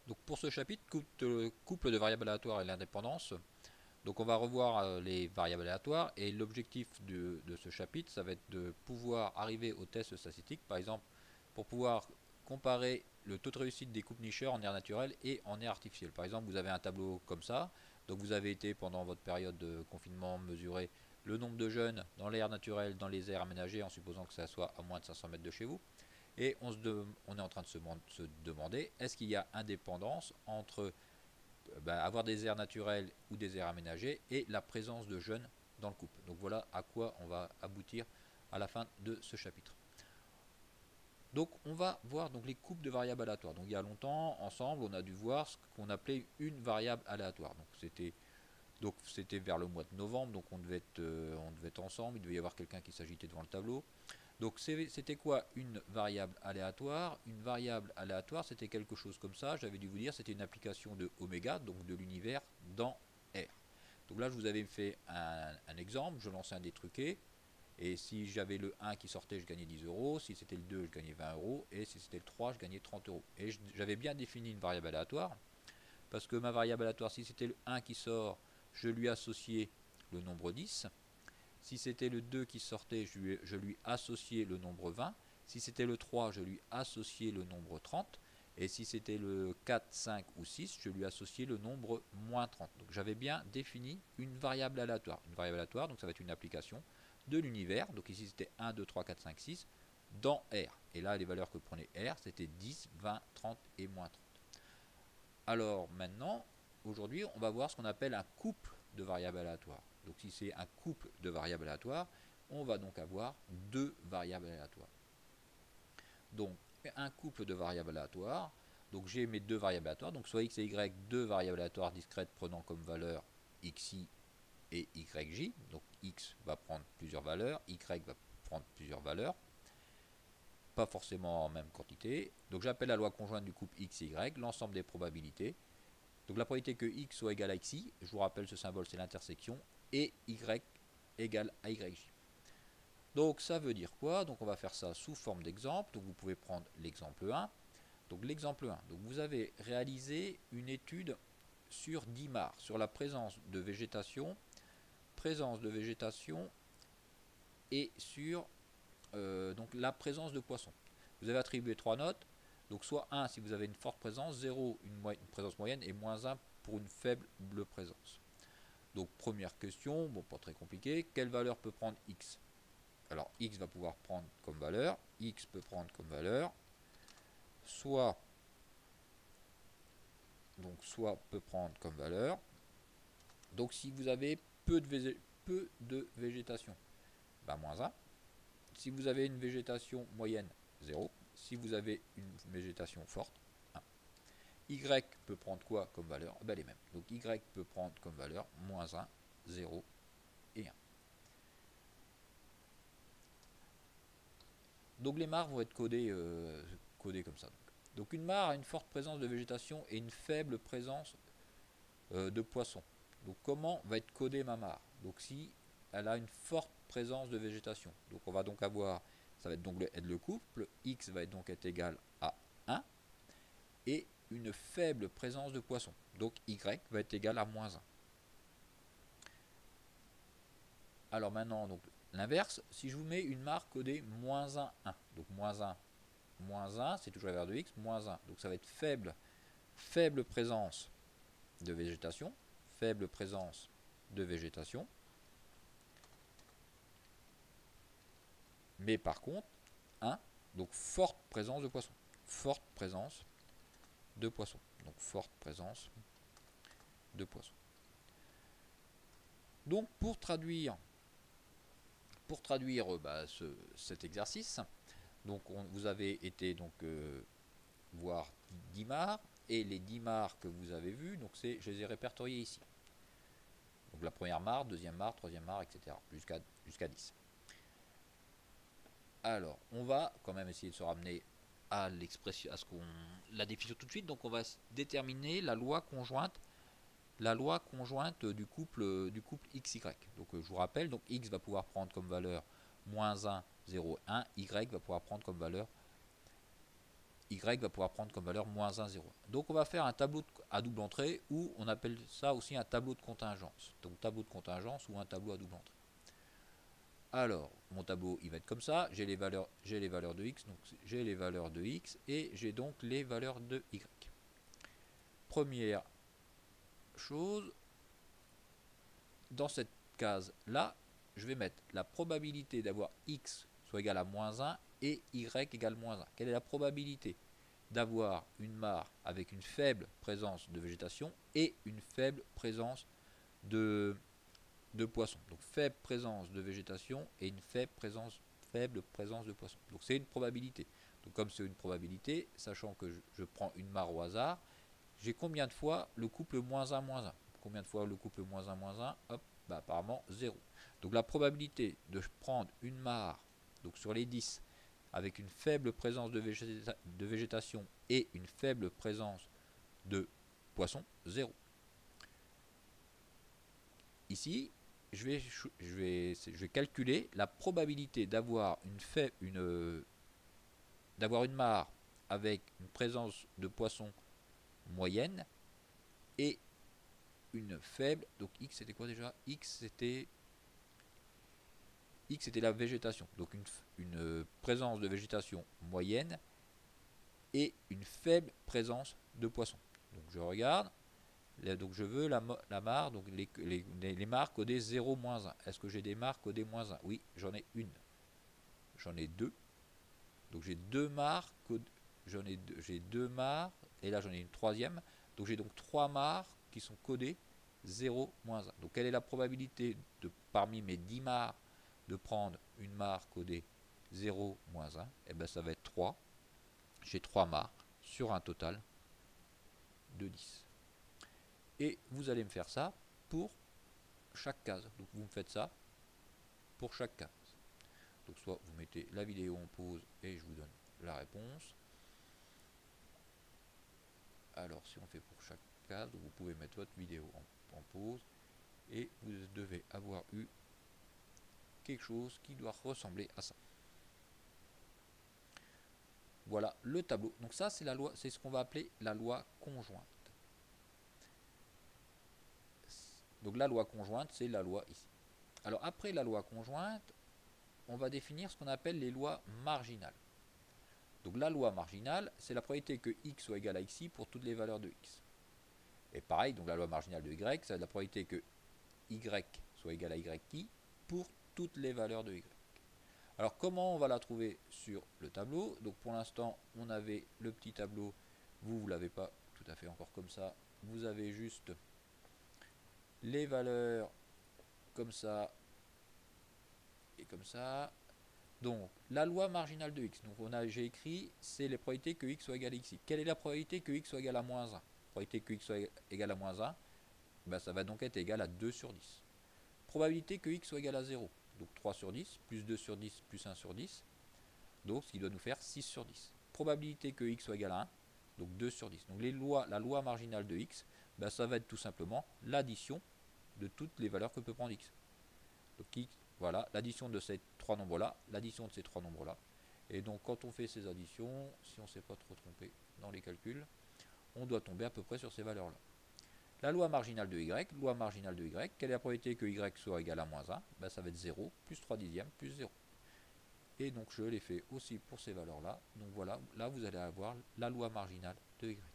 Donc pour ce chapitre, couple de variables aléatoires et l'indépendance, donc on va revoir les variables aléatoires et l'objectif de ce chapitre, ça va être de pouvoir arriver au test statistique, par exemple, pour pouvoir comparer le taux de réussite des coupes nicheurs en air naturel et en air artificiel. Par exemple, vous avez un tableau comme ça, donc vous avez été pendant votre période de confinement mesurer le nombre de jeunes dans l'air naturel, dans les aires aménagées, en supposant que ça soit à moins de 500 mètres de chez vous. Et on est en train de se demander, est-ce qu'il y a indépendance entre avoir des aires naturelles ou des aires aménagées et la présence de jeunes dans le couple. Donc voilà à quoi on va aboutir à la fin de ce chapitre. Donc on va voir donc les couples de variables aléatoires. Donc il y a longtemps, ensemble, on a dû voir ce qu'on appelait une variable aléatoire. Donc c'était vers le mois de novembre, donc on devait être ensemble, il devait y avoir quelqu'un qui s'agitait devant le tableau. Donc c'était quoi une variable aléatoire? Une variable aléatoire, c'était quelque chose comme ça, j'avais dû vous dire, c'était une application de oméga, donc de l'univers, dans R. Donc là, je vous avais fait un exemple, je lançais un dé truqué, et si j'avais le 1 qui sortait, je gagnais 10 euros, si c'était le 2, je gagnais 20 euros, et si c'était le 3, je gagnais 30 euros. Et j'avais bien défini une variable aléatoire, parce que ma variable aléatoire, si c'était le 1 qui sort, je lui associais le nombre 10. Si c'était le 2 qui sortait, je lui associais le nombre 20. Si c'était le 3, je lui associais le nombre 30. Et si c'était le 4, 5 ou 6, je lui associais le nombre moins 30. Donc j'avais bien défini une variable aléatoire. Une variable aléatoire, donc ça va être une application de l'univers. Donc ici c'était 1, 2, 3, 4, 5, 6 dans R. Et là, les valeurs que prenait R, c'était 10, 20, 30 et moins 30. Alors maintenant, aujourd'hui, on va voir ce qu'on appelle un couple de variables aléatoires. Donc si c'est un couple de variables aléatoires, on va donc avoir deux variables aléatoires. Donc un couple de variables aléatoires, donc j'ai mes deux variables aléatoires, donc soit x et y, deux variables aléatoires discrètes prenant comme valeur xi et yj. Donc x va prendre plusieurs valeurs, y va prendre plusieurs valeurs, pas forcément en même quantité. Donc j'appelle la loi conjointe du couple x et y, l'ensemble des probabilités. Donc la probabilité que x soit égal à xi, je vous rappelle ce symbole c'est l'intersection, et y égale à yj. Donc ça veut dire quoi? Donc on va faire ça sous forme d'exemple. Donc vous pouvez prendre l'exemple 1. Donc l'exemple 1, donc vous avez réalisé une étude sur 10 mares, sur la présence de végétation et sur donc la présence de poissons. Vous avez attribué 3 notes, donc soit 1 si vous avez une forte présence, 0 une présence moyenne et moins 1 pour une faible présence. Donc première question, bon pas très compliqué, quelle valeur peut prendre x? Alors x va pouvoir prendre comme valeur, x peut prendre comme valeur, soit peut prendre comme valeur, donc si vous avez peu de végétation, bah moins 1. Si vous avez une végétation moyenne, 0. Si vous avez une végétation forte, 1. Y peut prendre quoi comme valeur? Ben les mêmes. Donc y peut prendre comme valeur moins 1, 0 et 1. Donc les mares vont être codées comme ça. Donc une mare a une forte présence de végétation et une faible présence de poissons. Donc comment va être codée ma mare? Donc si elle a une forte présence de végétation, donc on va donc avoir, ça va être donc le couple, x va donc être égal à 1, et une faible présence de poissons. Donc y va être égal à moins 1. Alors maintenant, donc l'inverse, si je vous mets une mare codée moins 1, 1, donc moins 1, c'est toujours la valeur de x, moins 1. Donc ça va être faible présence de végétation, faible présence de végétation. Mais par contre, 1, donc forte présence de poissons. Forte présence de poissons. Donc forte présence de poissons. Donc pour traduire cet exercice, donc vous avez été donc voir 10 mares, et les 10 mares que vous avez vues, donc je les ai répertoriées ici. Donc la première mare, deuxième mare, troisième mare, etc. jusqu'à 10. Alors, on va quand même essayer de se ramener à l'expression, à ce qu'on la définition tout de suite. Donc on va déterminer la loi conjointe du couple XY. Donc je vous rappelle, donc X va pouvoir prendre comme valeur moins 1, 0, 1, Y va pouvoir prendre comme valeur y va pouvoir prendre comme valeur moins 1, 0. Donc on va faire un tableau à double entrée, ou on appelle ça aussi un tableau de contingence. Donc tableau de contingence ou un tableau à double entrée. Alors, mon tableau, il va être comme ça. J'ai les valeurs de x, donc j'ai les valeurs de x, et j'ai donc les valeurs de y. Première chose, dans cette case-là, je vais mettre la probabilité d'avoir x soit égal à moins 1 et y égale moins 1. Quelle est la probabilité d'avoir une mare avec une faible présence de végétation et une faible présence de poissons? Donc faible présence de végétation et une faible présence de poissons. Donc c'est une probabilité. Donc comme c'est une probabilité, sachant que je prends une mare au hasard, j'ai combien de fois le couple moins 1, moins 1? Combien de fois le couple moins 1, moins 1? Hop, bah apparemment 0. Donc la probabilité de prendre une mare, donc sur les 10, avec une faible présence de végétation et une faible présence de poissons, 0. Ici, je vais calculer la probabilité d'avoir une mare avec une présence de poissons moyenne et une faible. Donc x c'était quoi déjà? X c'était la végétation. Donc une présence de végétation moyenne et une faible présence de poissons. Donc je regarde. Donc je veux la mare, donc les mares codées 0, moins 1. Est-ce que j'ai des mares codées moins 1? Oui, j'en ai une. J'en ai deux. Donc j'ai deux mares, j'ai deux mares, et là j'en ai une troisième. Donc j'ai donc trois mares qui sont codées 0, moins 1. Donc quelle est la probabilité parmi mes 10 mares de prendre une mare codée 0, moins 1? Et bien ça va être 3. J'ai 3 mares sur un total de 10. Et vous allez me faire ça pour chaque case. Donc vous me faites ça pour chaque case. Donc soit vous mettez la vidéo en pause et je vous donne la réponse. Alors si on fait pour chaque case, vous pouvez mettre votre vidéo en pause et vous devez avoir eu quelque chose qui doit ressembler à ça. Voilà le tableau. Donc ça c'est la loi, c'est ce qu'on va appeler la loi conjointe. Donc la loi conjointe, c'est la loi ici. Alors après la loi conjointe, on va définir ce qu'on appelle les lois marginales. Donc la loi marginale, c'est la probabilité que x soit égal à xi pour toutes les valeurs de x. Et pareil, donc la loi marginale de y, c'est la probabilité que y soit égal à yi pour toutes les valeurs de y. Alors comment on va la trouver sur le tableau? Donc pour l'instant, on avait le petit tableau, vous ne l'avez pas tout à fait encore comme ça, vous avez juste les valeurs comme ça et comme ça. Donc la loi marginale de x, donc j'ai écrit, c'est les probabilités que x soit égal à xi. Quelle est la probabilité que x soit égal à moins 1? La probabilité que x soit égal à moins 1, ben ça va donc être égal à 2 sur 10. Probabilité que x soit égal à 0, donc 3 sur 10, plus 2 sur 10, plus 1 sur 10, donc ce qui doit nous faire 6 sur 10. Probabilité que x soit égal à 1, donc 2 sur 10. Donc la loi marginale de x, ben ça va être tout simplement l'addition de toutes les valeurs que peut prendre x. Donc x, voilà, l'addition de ces trois nombres-là, l'addition de ces trois nombres-là. Et donc quand on fait ces additions, si on ne s'est pas trop trompé dans les calculs, on doit tomber à peu près sur ces valeurs-là. La loi marginale de y, quelle est la probabilité que y soit égal à moins 1? Ben, ça va être 0, plus 3 dixièmes, plus 0. Et donc je l'ai fait aussi pour ces valeurs-là. Donc voilà, là vous allez avoir la loi marginale de y.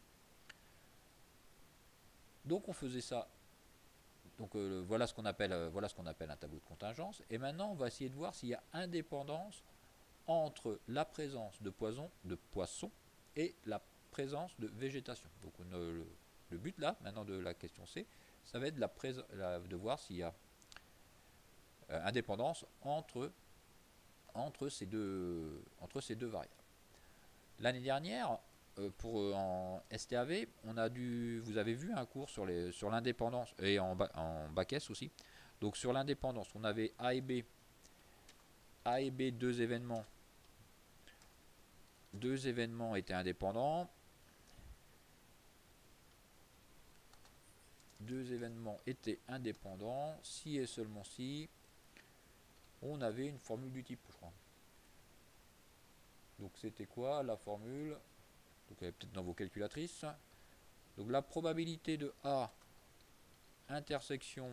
Donc on faisait ça. Donc voilà ce qu'on appelle un tableau de contingence. Et maintenant on va essayer de voir s'il y a indépendance entre la présence de poissons et la présence de végétation. Donc le but là, maintenant de la question C, ça va être de voir s'il y a indépendance entre ces deux variables. L'année dernière, en STAV, vous avez vu un cours sur l'indépendance, et en bac S aussi. Donc sur l'indépendance, on avait A et B, deux événements étaient indépendants. Deux événements étaient indépendants si et seulement si on avait une formule du type, je crois. Donc c'était quoi la formule? Donc elle est peut-être dans vos calculatrices. Donc la probabilité de A intersection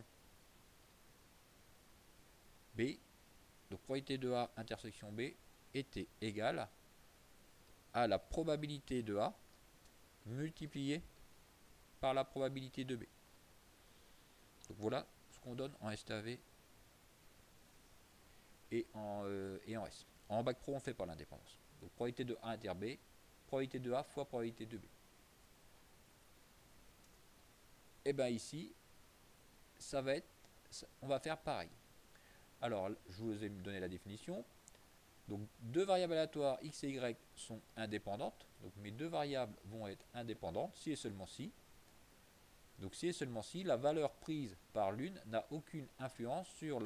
B, donc probabilité de A intersection B était égale à la probabilité de A multipliée par la probabilité de B. Donc voilà ce qu'on donne en STAV et en S. En bac pro, on fait pas l'indépendance. Donc probabilité de A inter B, probabilité de A fois probabilité de B. Et bien ici, ça va être, on va faire pareil. Alors, je vous ai donné la définition. Donc, deux variables aléatoires x et y sont indépendantes. Donc, mes deux variables vont être indépendantes si et seulement si. Donc, si et seulement si la valeur prise par l'une n'a aucune influence sur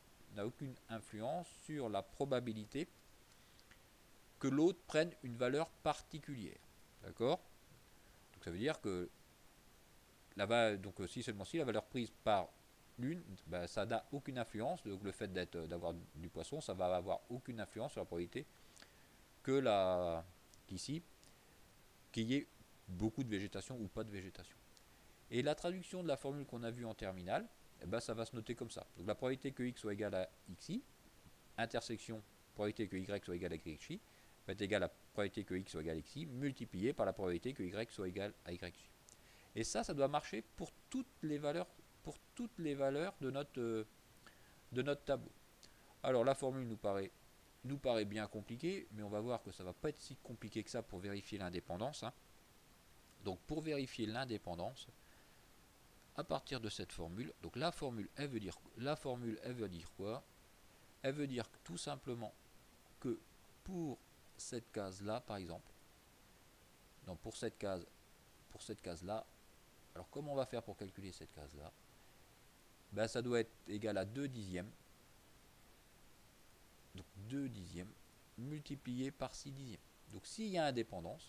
la probabilité que l'autre prenne une valeur particulière. D'accord? Donc, ça veut dire que donc, si seulement si la valeur prise par l'une, ben, ça n'a aucune influence. Donc le fait d'avoir du poisson, ça va avoir aucune influence sur la probabilité que qu'ici, qu'il y ait beaucoup de végétation ou pas de végétation. Et la traduction de la formule qu'on a vue en terminale, eh ben, ça va se noter comme ça. Donc la probabilité que x soit égal à xi, intersection probabilité que y soit égal à xi, va être égale à la probabilité que x soit égal à xi, multiplié par la probabilité que y soit égal à yj. Et ça doit marcher pour toutes les valeurs, de notre tableau. Alors la formule nous paraît bien compliquée, mais on va voir que ça ne va pas être si compliqué que ça pour vérifier l'indépendance. Hein. Donc pour vérifier l'indépendance, à partir de cette formule, donc la formule elle veut dire quoi? Elle veut dire tout simplement que pour cette case là, par exemple, donc pour cette case là, alors comment on va faire pour calculer cette case là? Ben, ça doit être égal à 2 dixièmes. Donc 2 dixièmes multiplié par 6 dixièmes. Donc s'il y a indépendance,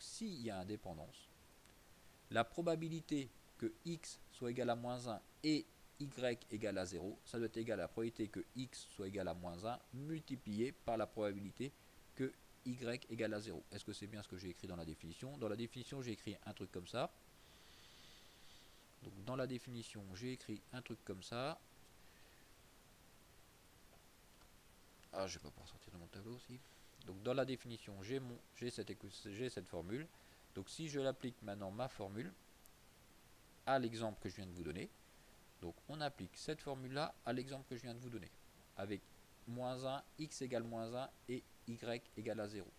la probabilité que x soit égal à moins 1 et y égale à 0, ça doit être égal à la probabilité que x soit égal à moins 1 multiplié par la probabilité que y égale à 0. Est-ce que c'est bien ce que j'ai écrit dans la définition? Dans la définition, j'ai écrit un truc comme ça. Donc dans la définition, j'ai écrit un truc comme ça. Ah, je vais pas pouvoir sortir de mon tableau aussi. Donc dans la définition, j'ai cette formule. Donc si je l'applique maintenant ma formule à l'exemple que je viens de vous donner, donc on applique cette formule-là à l'exemple que je viens de vous donner, avec moins 1, x égale moins 1 et y égale à 0.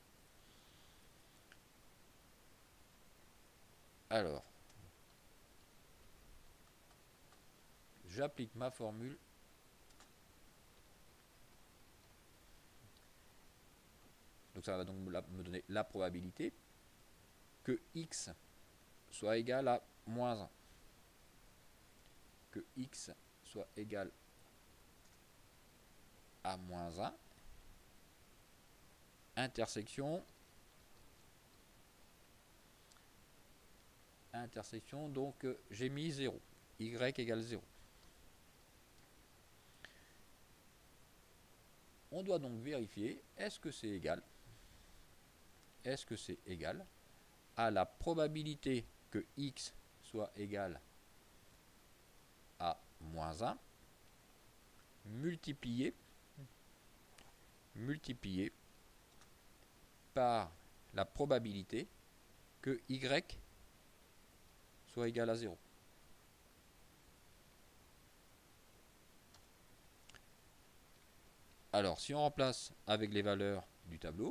Alors, j'applique ma formule. Donc ça va donc me donner la probabilité que x soit égal à moins 1. Que x soit égal à moins 1. Intersection, donc j'ai mis 0. Y égale 0. On doit donc vérifier, est-ce que c'est égal à la probabilité que x soit égal à moins 1 multiplié par la probabilité que y soit égal à 0. Alors, si on remplace avec les valeurs du tableau,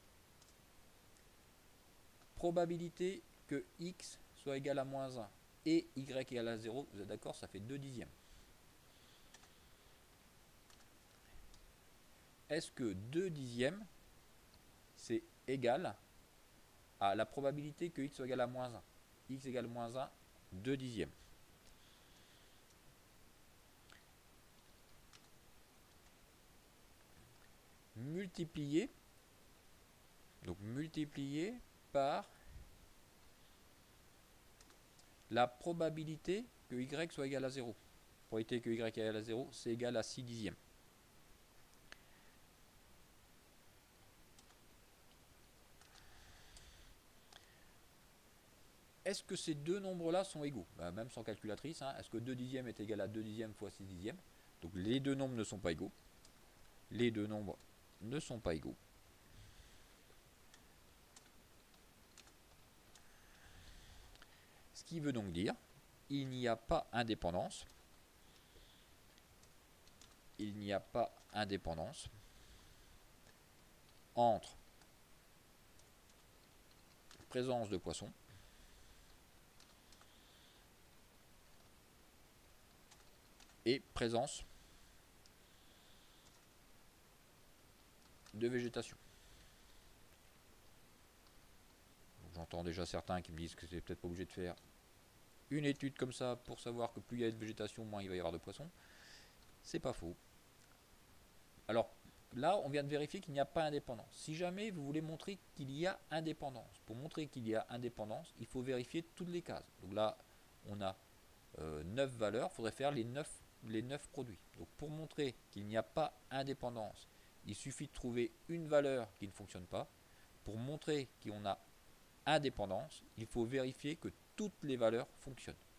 probabilité que x soit égal à moins 1 et y égal à 0, vous êtes d'accord, ça fait 2 dixièmes. Est-ce que 2 dixièmes, c'est égal à la probabilité que x soit égal à moins 1? X égale moins 1, 2 dixièmes. Multiplié par la probabilité que y soit égal à 0. Probabilité que y égale à 0, c'est égal à 6 dixièmes. est-ce que ces deux nombres-là sont égaux? Même sans calculatrice, hein, est-ce que 2 dixièmes est égal à 2 dixièmes fois 6 dixièmes? Donc les deux nombres ne sont pas égaux. Les deux nombres ne sont pas égaux. Ce qui veut donc dire, il n'y a pas indépendance. Il n'y a pas indépendance entre présence de poissons et présence de végétation. J'entends déjà certains qui me disent que c'est peut-être pas obligé de faire une étude comme ça pour savoir que plus il y a de végétation, moins il va y avoir de poissons. C'est pas faux. Alors là, on vient de vérifier qu'il n'y a pas indépendance. Si jamais vous voulez montrer qu'il y a indépendance, pour montrer qu'il y a indépendance, il faut vérifier toutes les cases. Donc là, on a 9 valeurs, il faudrait faire les 9 produits. Donc pour montrer qu'il n'y a pas indépendance, il suffit de trouver une valeur qui ne fonctionne pas. Pour montrer qu'on a indépendance, il faut vérifier que toutes les valeurs fonctionnent.